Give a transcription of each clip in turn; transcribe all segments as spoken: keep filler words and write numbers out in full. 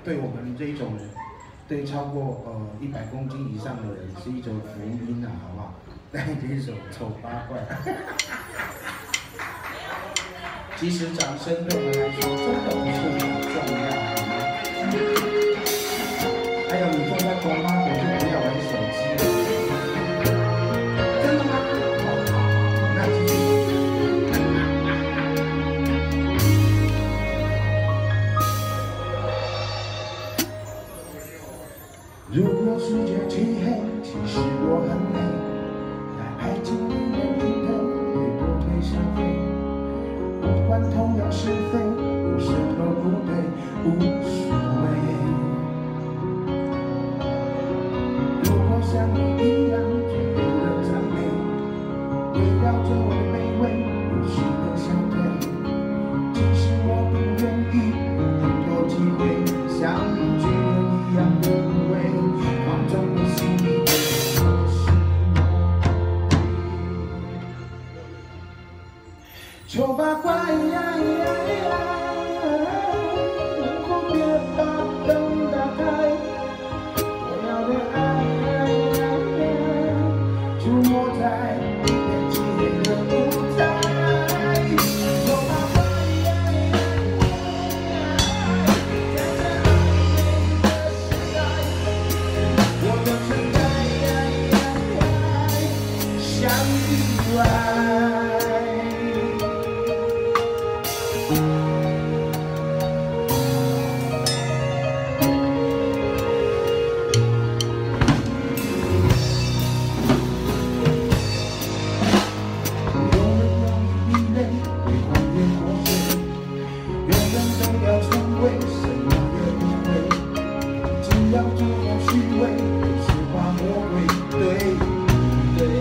对我们这一种对超过呃一百公斤以上的人是一种福音啊，好不好？来这一首《丑八怪》，其实掌声对我们来说真的不是很重要，好吗？还有你坐在公妈我就不要玩手机了。 如果世界漆黑，其实我很美。在爱情里面平等，越多对相非。不管同样是非，有什么不对，无所谓。如果像你一样，就有人赞美，围绕着我的卑微，有谁能相对？其实我不愿意有很多机会，像巨人一样的无畏。 丑八怪呀呀呀，能否别把灯打开？我要的爱出没在一片漆黑的舞台。丑八怪呀呀呀，在这暧昧的时代，我的存在像意外。 要注重虚伪，实话魔鬼，对对。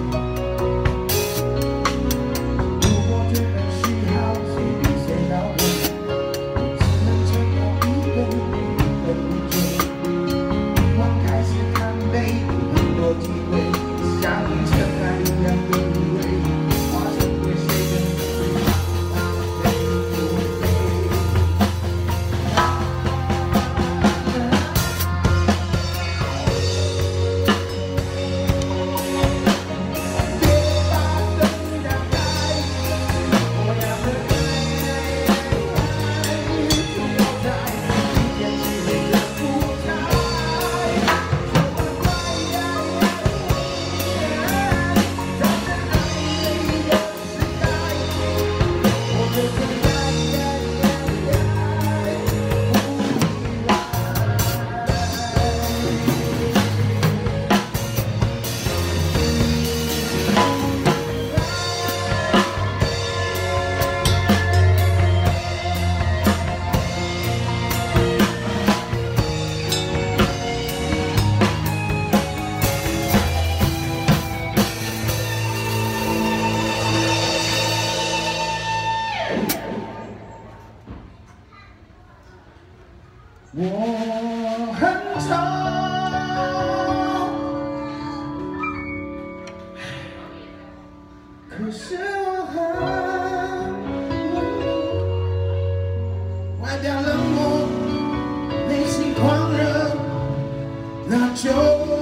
如果觉得虚好，谁比谁高贵？我只能撑到一个一个不追。欲望开始看悲，很多机会像尘埃一样的无畏，化成为谁的最好飞不飞？ 我很丑，可是我很外表冷漠，内心狂热，那就。